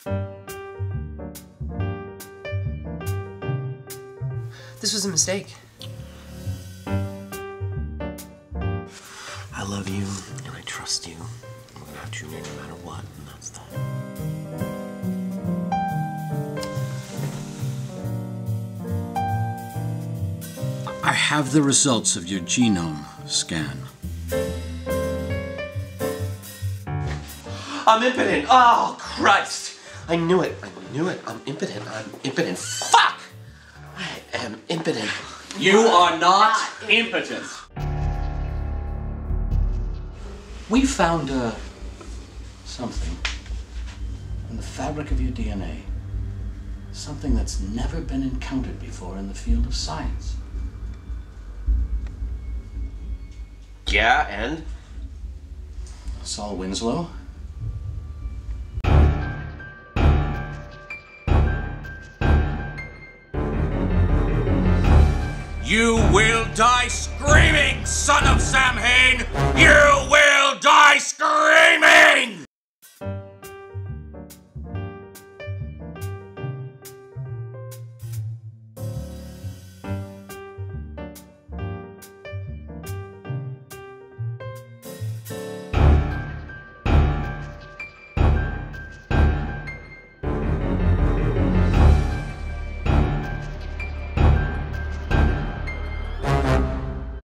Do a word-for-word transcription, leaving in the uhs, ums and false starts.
This was a mistake. I love you, and I trust you. I'm gonna have Junior no matter what, and that's that. I have the results of your genome scan. I'm impotent! Oh, Christ! I knew it. I knew it. I'm impotent. I'm impotent. Fuck! I am impotent. You are not impotent. We found uh, something in the fabric of your D N A. Something that's never been encountered before in the field of science. Yeah, and? Saul Winslow. You will die screaming, son of Sam Hain! You